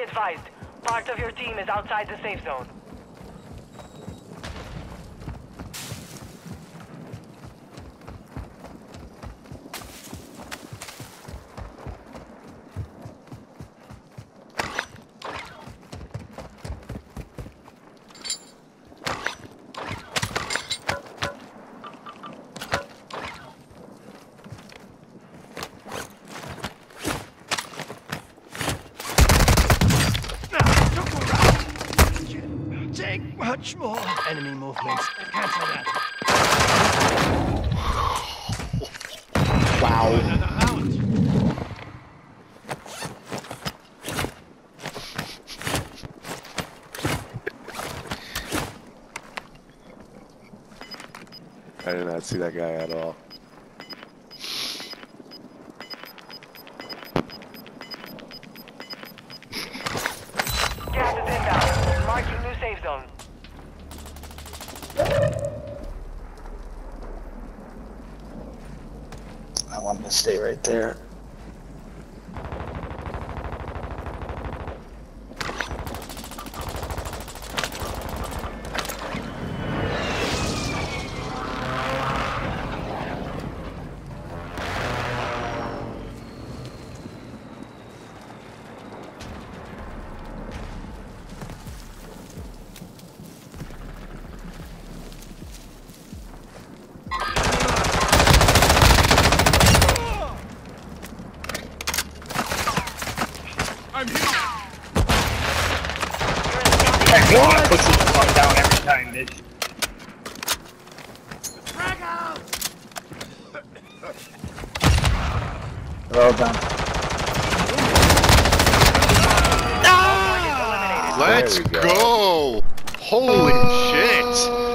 advised, part of your team is outside the safe zone. Much more enemy movement. Cancel that. Wow. Another round. I did not see that guy at all. Gas is inbound. Marking new safe zone. I want to stay right there. I'm here. What? Puts the fuck down every time, bitch. Frag out. Well done. All targets eliminated. Let's go! Holy shit!